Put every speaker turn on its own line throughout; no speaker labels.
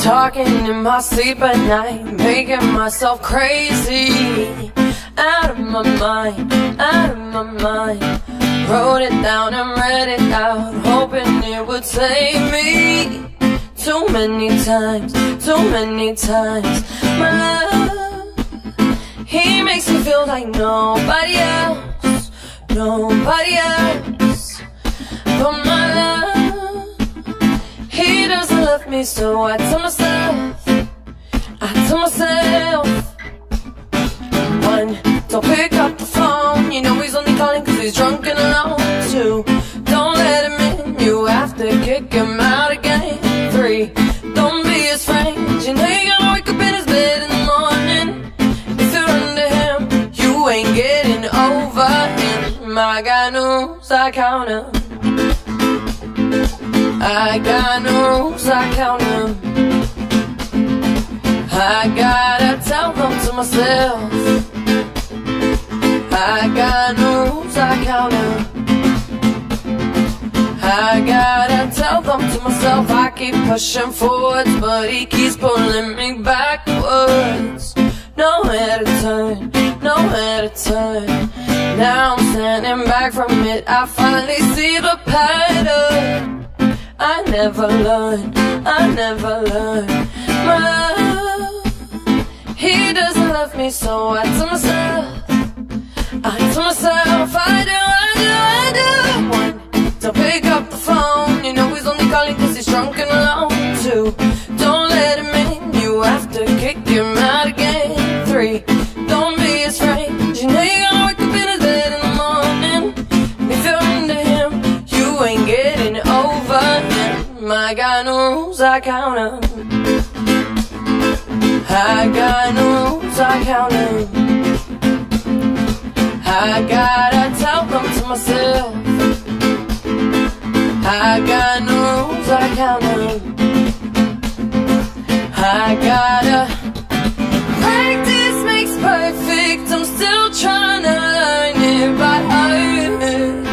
Talking in my sleep at night, making myself crazy. Out of my mind, out of my mind. Wrote it down and read it out, hoping it would save me. Too many times, my love, he makes me feel like nobody else, nobody else. But my love, he doesn't love me, so I tell myself, one, don't pick up the phone, you know he's only calling cause he's drunk and alone. Two, don't let him in, you have to kick him out again. Three, don't be his friend, you know you gotta wake up in his bed in the morning. If you're under him, you ain't getting over him. I got no rules, I count him. I got no rules, I count him. I gotta tell them to myself. I got no rules, I count them. I gotta tell them to myself. I keep pushing forwards, but he keeps pulling me backwards. Nowhere to turn, nowhere to turn. Now I'm standing back from it, I finally see the pattern. I never learn, my love, he doesn't love me, so I tell myself, I do. One, don't pick up the phone, you know he's only calling cause he's drunk and alone. Two, don't let him in, you have to kick him out again. Three, don't be his friend, you know you gotta wake up in his bed in the morning. And if you're under him, you ain't getting over him. I got no rules, I count them. I got no rules, I count them. I gotta tell them to myself. I got no rules, I count them. I gotta practice makes perfect. I'm still trying to learn it by heart.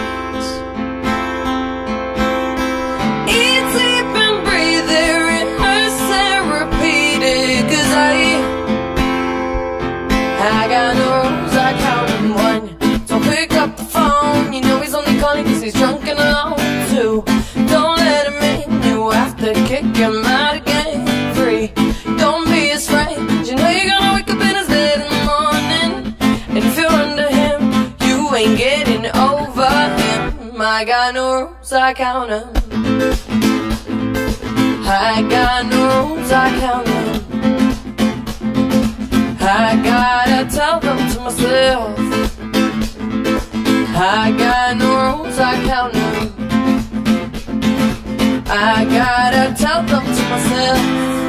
Eat, sleep and breathe it, rehearse and repeat it. Cause I got no rules, I count them. One, don't pick up the phone, you know he's only calling cause he's drunk and alone. Two, don't let him in, you have to kick him out again. Three, don't be his friend, you know you're gonna wake up in his bed in the morning. And if you're under him, you ain't getting over him. I got no rules, I count them. I got no rules, I count them. I gotta tell them to myself. I got no rules, I count them. I gotta tell them to myself.